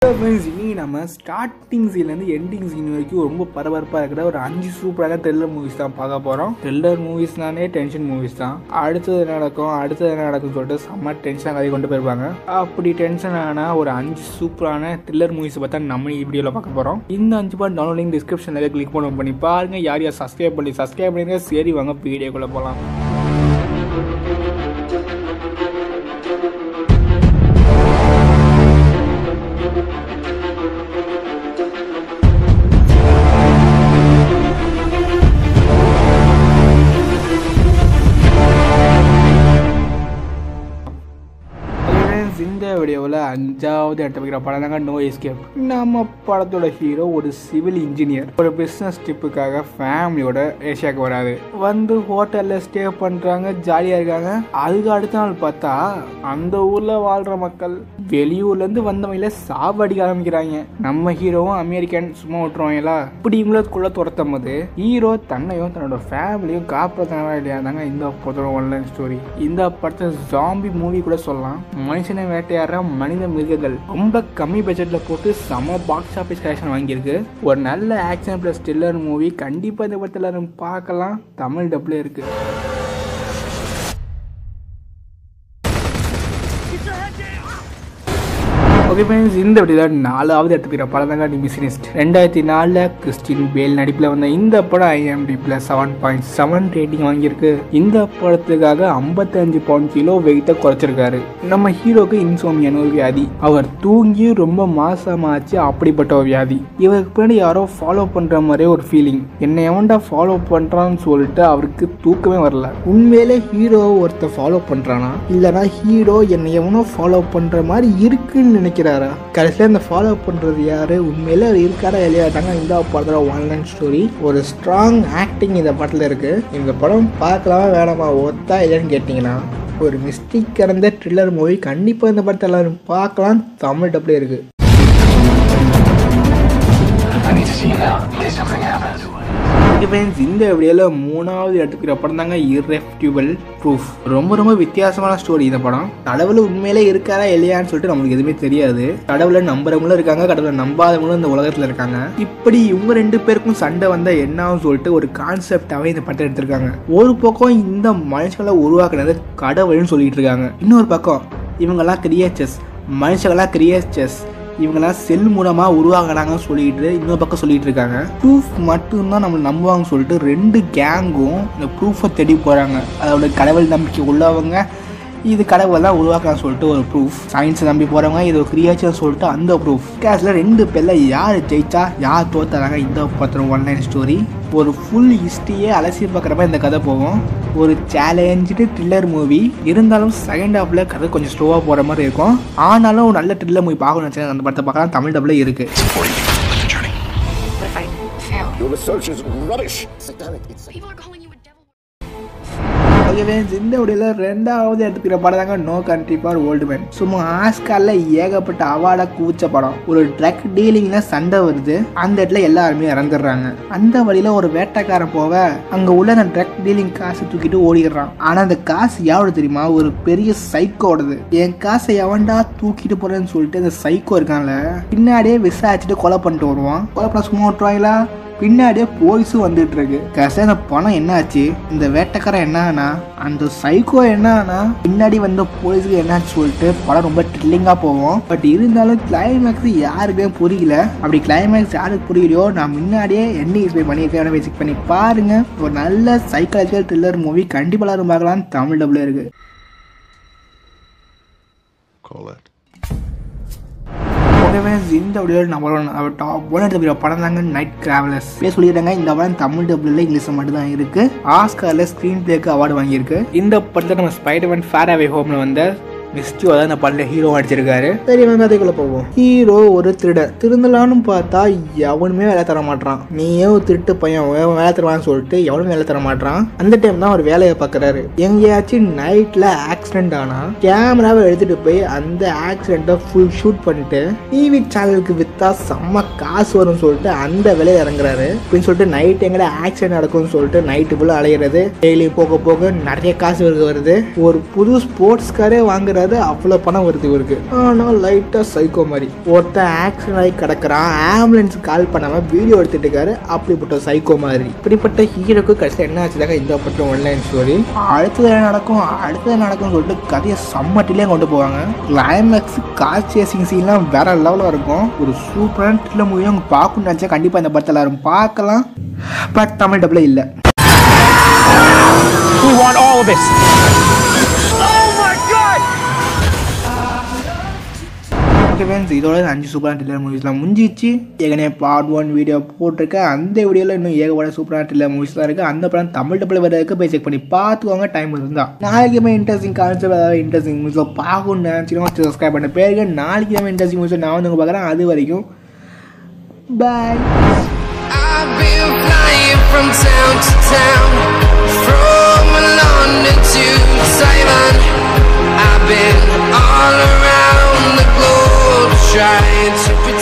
இனி நம்ம starting சீன்லேருந்து ending scene வரைக்கும் ரொம்ப பரபரப்பாக இருக்கிற ஒரு 5 சூப்பராக த்ரில்லர் மூவிஸ் தான் பார்க்க போகிறோம். த்ரில்லர் மூவிஸ்னாலே டென்ஷன் மூவிஸ் தான். அடுத்தது என்ன நடக்கும்னு சொல்லிட்டு செம்ம டென்ஷனாக கதை கொண்டு போயிருப்பாங்க. அப்படி டென்ஷன் ஆனால் ஒரு 5 சூப்பரான த்ரில்லர் மூவிஸை பார்த்தா நம்ம வீடியோவில் பார்க்க போகிறோம். இந்த 5 பார்ட் டவுன்லோடிங் டிஸ்கிரிப்ஷனில் கிளிக் பண்ணி பாருங்க. யார் சப்ஸ்கிரைப் பண்ணிடுங்க. சரி வாங்க வீடியோக்குள்ளே போகலாம். இந்த வீடியோவில் 5வது இடத்த வைக்கிற படம் தாங்க நோ எஸ்கேப். நம்ம படத்தோட ஹீரோ ஒரு சிவில் இன்ஜினியர். ஒரு பிஸ்னஸ் ட்ரிப்புக்காக ஃபேமிலியோட ஏஷியாவுக்கு வராது. வந்து ஹோட்டலில் ஸ்டே பண்ணுறாங்க, ஜாலியாக இருக்காங்க. அதுக்கு அடுத்த நாள் பார்த்தா அந்த ஊரில் வாழ்கிற மக்கள் வெளியூர்லேருந்து வந்தவங்கள சாவடிக்க ஆரம்பிக்கிறாங்க. நம்ம ஹீரோவும் அமெரிக்கன் சும்மா விட்டுருவாங்களா? இப்படி இவங்களுக்குள்ள துரத்தும் போது ஹீரோ தன்னையும் தன்னோட ஃபேமிலியும் காப்பாற்றினா இல்லையா தாங்க இந்த படத்தோட ஒன்லைன் ஸ்டோரி. இந்த படத்தை ஜாம்பி மூவி கூட சொல்லலாம். மனுஷனை வேட்டையாடுற மனித மிருகங்கள் ரொம்ப கம்மி பட்ஜெட்ல போட்டு செம பாக்ஸ் ஆஃபீஸ் கலெக்ஷன் வாங்கியிருக்கு. ஒரு நல்ல ஆக்ஷன் பிளஸ் த்ரில்லர் மூவி. கண்டிப்பா இந்த படத்துல எல்லாரும் பார்க்கலாம். தமிழ் டப்ல இருக்கு. ஓகே ஃப்ரெண்ட்ஸ், இந்த வீடியோவில் 4வது இடத்துக்கு படம் தாங்க தி மிஷனிஸ்ட். 2004 கிறிஸ்டின் பேல் நடிப்பில் வந்த இந்த படம் IMDbல 7.7 ரேட்டிங் வாங்கியிருக்கு. இந்த படத்துக்காக 55 பவுண்ட் கிலோ வெயிட்டை குறைச்சிருக்காரு. நம்ம ஹீரோக்கு இன்சோமியான ஒரு வியாதி. அவர் தூங்கி ரொம்ப மாசமாச்சு. அப்படிப்பட்ட ஒரு வியாதி. இவருக்கு பின்னாடி யாரோ ஃபாலோ பண்ற மாதிரி ஒரு ஃபீலிங். என்னை எவன்டா ஃபாலோ பண்றான்னு சொல்லிட்டு அவருக்கு தூக்கமே வரல. உண்மையிலே ஹீரோ ஒருத்த ஃபாலோ பண்றானா இல்லைனா ஹீரோ என்னை எவனோ ஃபாலோ பண்ற மாதிரி இருக்குன்னு நினைக்கிறேன். கடைசியில் இந்த ஃபாலோ பண்றது யாரு, உண்மையில இருக்காரா இல்லையா தாங்க இந்த படத்தோட ஒன்லைன் ஸ்டோரி. ஒரு ஸ்ட்ராங் ஆக்டிங் இந்த படத்துல இருக்கு. இந்த படம் பார்க்கலாமா வேணாமா, ஒத்தா இல்லைன்னு கேட்டீங்கன்னா ஒரு மிஸ்டேக் கடந்த த்ரில்லர் மூவி. கண்டிப்பா இந்த படத்தை எல்லாரும் பார்க்கலாம். தமிழ் டப்ல இருக்கு. இந்த வீடியோவில் 3வது இடத்துக்கு படம் தாங்க இர்ரெஃப்யூட்டபிள் ப்ரூஃப். ரொம்ப வித்தியாசமான ஸ்டோரி இந்த படம். கடவுள் உண்மையிலே இருக்காரா இல்லையான்னு சொல்லிட்டு நம்மளுக்கு எதுவுமே தெரியாது. கடவுளை நம்புறவங்களும் இருக்காங்க, கடவுளை நம்பாதவங்களும் இந்த உலகத்தில் இருக்காங்க. இப்படி இவங்க 2 பேருக்கும் சண்டை வந்தா என்ன சொல்லிட்டு ஒரு கான்செப்டாவே இந்த படத்தை எடுத்திருக்காங்க. ஒரு பக்கம் இந்த மனுஷங்களை உருவாக்குனது கடவுள்னு சொல்லிட்டு இருக்காங்க. இன்னொரு பக்கம் இவங்கெல்லாம் கிரியேச்சர்ஸ், மனுஷங்களாம் கிரியேச்சர்ஸ், இவங்கெல்லாம் செல் மூலமாக உருவாகினாங்கன்னு சொல்லிட்டு இன்னொரு பக்கம் சொல்லிட்டு இருக்காங்க. ப்ரூஃப் மட்டும்தான் நம்மளை நம்புவாங்கன்னு சொல்லிட்டு 2 கேங்கும் இந்த ப்ரூஃபை தேடி போகிறாங்க. அதோட கடவுள் நம்பிக்கை உள்ளவங்க இது கடவுள் தான் உருவாக்கலாம்னு சொல்லிட்டு ஒரு ப்ரூஃப். சயின்ஸை நம்பி போகிறவங்க இது ஒரு கிரியேச்சர்னு சொல்லிட்டு அந்த ப்ரூஃப். கேஸில் 2 பேரில் யார் ஜெயிச்சா யார் தோத்தாங்க இந்த பத்திரம் ஒன்லைன் ஸ்டோரி. ஒரு ஃபுல் ஹிஸ்ட்ரியே அலசி பார்க்குறப்ப இந்த கதை போகும். ஒரு சேலஞ்சு த்ரில்லர் மூவி இருந்தாலும் செகண்ட் ஹாஃப்ல கதை கொஞ்சம் ஸ்லோவாக போகிற மாதிரி இருக்கும். ஆனாலும் ஒரு நல்ல த்ரில்லர் மூவி பார்க்கணும்னு வச்சு அந்த படத்தை பார்க்கலாம். தமிழ் டப்ல இருக்கு. இந்த வீடியோல 2வது இடத்துக்கு படம் தாங்க no country for old man. சும்மா ஆஸ்கார்ல ஏகப்பட்ட அவார்டா கூச்ச படம். ஒரு ட்ரக் டீலிங்ல சண்டை வருது. அந்த இடத்துல எல்லாருமே இறந்துடுறாங்க. அந்த வழியில ஒரு வேட்டைக்காரன் போவ அங்க உள்ள அந்த ட்ரக் டீலிங் காசு தூக்கிட்டு ஓடிடுறான். ஆனா அந்த காசு யாவோட தெரியுமா? ஒரு பெரிய சைக்கோடது. என் காசை எவன்டா தூக்கிட்டு போறேன்னு சொல்லிட்டு அந்த சைக்கோ இருக்கான்ல பின்னாடியே விசாரிச்சுட்டு கொலை பண்ணிட்டு வருவான். கொலை பண்ண சும்மா விட்டுருவாங்களா? பின்னாடியே போலீஸும் வந்துட்டு இருக்கு. கடைசியா அந்த பணம் என்ன ஆச்சு? இந்த வேட்டைக்காரன் என்னன்னா அந்த சைக்கோ என்னன்னா பின்னாடி வந்த போலீஸுக்கு என்னாச்சு சொல்லிட்டு படம் ரொம்ப த்ரில்லிங்கா போவோம். பட் இருந்தாலும் கிளைமேக்ஸ் யாருக்குமே புரியல. அப்படி கிளைமேக்ஸ் யாருக்கு புரியலையோ நான் முன்னாடியே எண்டிங் எக்ஸ்பிளைன் பண்ணியிருக்கேன். விசிட் பண்ணி பாருங்க. ஒரு நல்ல சைக்காலஜிக்கல் த்ரில்லர் மூவி. கண்டிப்பா எல்லாரும் பார்க்கலாம். தமிழ் டப்ல இருக்கு. இந்த வீடியோவில் நம்ம டாப் 1 எடுத்த படம் தாங்க நைட் டிராவலர்ஸ். சொல்லிடுறாங்க இந்த படம் தமிழ் டப்ல இங்கிலீஷ்ல மட்டும் தான் இருக்கு. ஆஸ்கார்ல ஸ்கிரீன் பிளேக்கு அவார்டு வாங்கியிருக்கு. இந்த படத்தை நம்ம ஸ்பைடர்மேன் ஃபார் அவே ஹோம்ல வந்த மிஸ்டியோ தான் இந்த படத்துல ஹீரோ அடிச்சிருக்காரு. சரி வாங்க அதுக்குள்ள போவோம். ஹீரோ ஒரு திருடலான்னு பார்த்தா எவனுமே வேலை தர மாட்டான். நீயே ஒரு திருட்டு பையன் வேலை தருவான்னு சொல்லிட்டு எவனும் வேலை தர மாட்டான். அந்த டைம் தான் ஒரு வேலையை பார்க்கறாரு. எங்கேயாச்சும் நைட்ல ஆக்சிடென்ட் ஆனா கேமராவை எடுத்துட்டு போய் அந்த ஆக்சிடென்ட்டை ஃபுல் ஷூட் பண்ணிட்டு டிவி சேனலுக்கு வித்தா செம்ம காசு வரும்னு சொல்லிட்டு அந்த வேலையை இறங்குறாரு. அப்படின்னு சொல்லிட்டு நைட் எங்கட ஆக்சிடென்ட் நடக்கும்னு சொல்லிட்டு நைட்டு ஃபுல்லா அலையிறது. டெய்லி போக போக நிறைய காசு வருது. ஒரு புது ஸ்போர்ட்ஸ் காரே வாங்குறாரு. கிடையாது, அவ்வளோ பணம் வருது இவருக்கு. ஆனால் லைட்டாக சைக்கோ மாதிரி. ஒருத்தன் ஆக்சிடென்ட் ஆகி கிடக்கிறான், ஆம்புலன்ஸ் கால் பண்ணாமல் வீடியோ எடுத்துட்டு இருக்காரு. அப்படிப்பட்ட சைக்கோ மாதிரி. இப்படிப்பட்ட ஹீரோக்கு கடைசியில் என்ன ஆச்சுதாங்க இந்த பட்டம் ஒன்லைன் ஸ்டோரி. அடுத்தது என்ன நடக்கும் சொல்லிட்டு கதையை சம்மட்டிலே கொண்டு போவாங்க. கிளைமேக்ஸ் கார் சேசிங் சீன்லாம் வேற லெவலில் இருக்கும். ஒரு சூப்பரான த்ரில்லர் மூவியும் அவங்க பார்க்கணும்னு நினச்சா கண்டிப்பாக இந்த படத்தில் எல்லாரும் பார்க்கலாம். பட் தமிழ் டபுளே இல்லை. We want all of this. Oh my God! Okay friends, இதோட 5 சூப்பரான த்ரில்லர் மூவிஸ்லாம் முடிஞ்சிச்சு. ஏற்கனவே பார்ட் 1 வீடியோ போட்டிருக்கேன். அந்த வீடியோவில் இன்னும் ஏகப்பட்ட சூப்பரான த்ரில்லர் மூவிஸ் தான் இருக்குது. அந்த படம் தமிழ் டபுள் வரதுக்கு போய் செக் பண்ணி பார்த்துக்கோங்க டைம் இருந்தால். நாளைக்குமே இன்ட்ரெஸ்டிங் கான்செப்ட், அதாவது இன்ட்ரெஸ்டிங் மூவிஸில் பார்க்கணும்னு நினச்சிக்கோங்க. சப்ஸ்கிரைப் பண்ண பேருக்கு நாளைக்கு தான் இன்ட்ரெஸ்டிங் மூவிஸை நான் வந்து பார்க்குறேன். அது வரைக்கும் பாய். I've been flying from town to town, from London to Taiwan. I've been all around the globe trying to